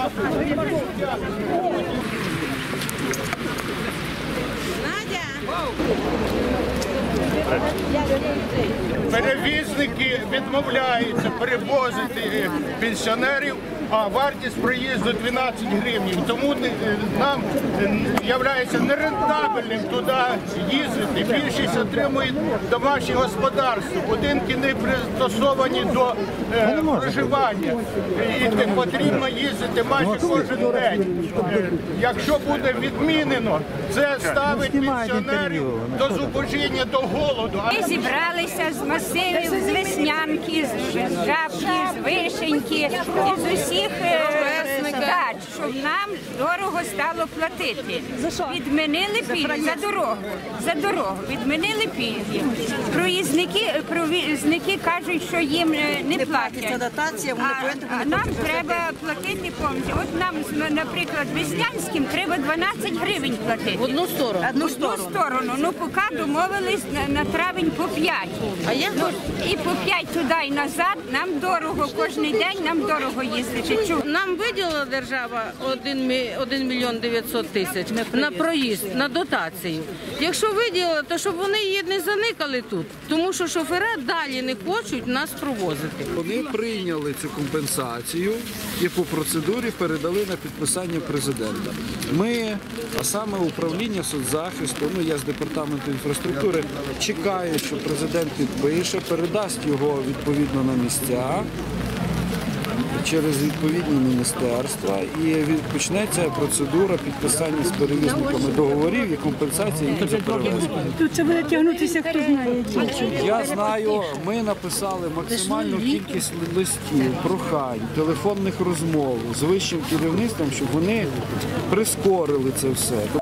Перевізники відмовляються перевозити пенсіонерів, а вартість проїзду 12 гривень. Тому нам є нерентабельним туди їздити. Більшість отримують домашні господарства, будинки не пристосовані до проживання. І потрібно їздити майже кожен день. Якщо буде відмінено, це ставить пенсіонерів до зубожіння, до голоду. Ми зібралися з масивів, з Веснянки, з Жабки, з Вишеньки, з усіх дач, щоб нам дорого стало платити. Відмінили пільги за дорогу, відмінили пільги. Провізники кажуть, що їм не платять. А нам треба платити повністю. От нам, наприклад, Веснянським треба 12 гривень платити. В одну сторону? В одну сторону. Ну, поки домовились на травень по 5. І по 5 туди і назад нам дорого, кожен день нам дорого їздити. Нам виділила держава 1 мільйон 900 тисяч на проїзд, на дотацію. Якщо виділила, то щоб вони її не заникали тут, тому що шофера далі не хочуть нас провозити. Вони прийняли цю компенсацію і по процедурі передали на підписання президента. Ми, а саме управління соцзахисту, я з департаменту інфраструктури, чекаю, що президент підпише, передасть його відповідно на місця, через відповідні міністерства, і почнеться процедура підписання з перевізниками договорів і компенсації їм за перевезення. Тут це буде тягнутися, хто знає. Я знаю, ми написали максимальну кількість листів, прохань, телефонних розмов з вищим керівництвом, щоб вони прискорили це все.